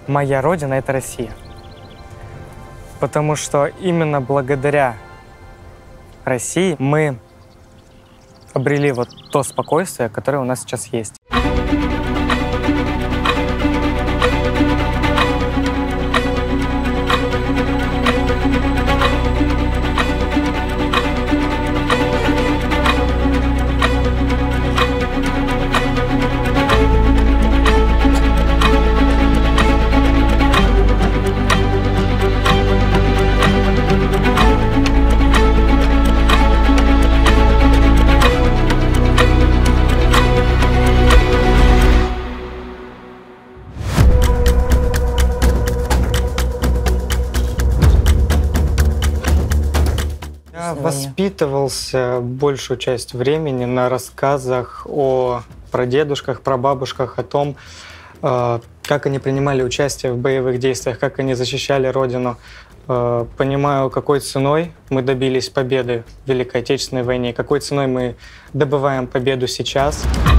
Моя родина — это Россия. Потому что именно благодаря России мы обрели вот то спокойствие, которое у нас сейчас есть. Я воспитывался большую часть времени на рассказах о прадедушках, прабабушках, о том, как они принимали участие в боевых действиях, как они защищали Родину. Понимаю, какой ценой мы добились победы в Великой Отечественной войне, какой ценой мы добываем победу сейчас.